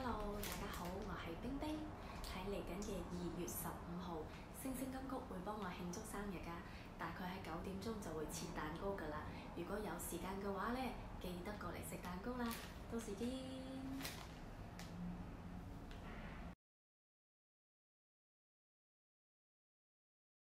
Hello，大家好，我係冰冰。喺嚟緊嘅2月15號，星星金曲會幫我慶祝生日㗎，大概喺9點鐘就會切蛋糕㗎啦。如果有時間嘅話呢，記得過嚟食蛋糕啦，到時見。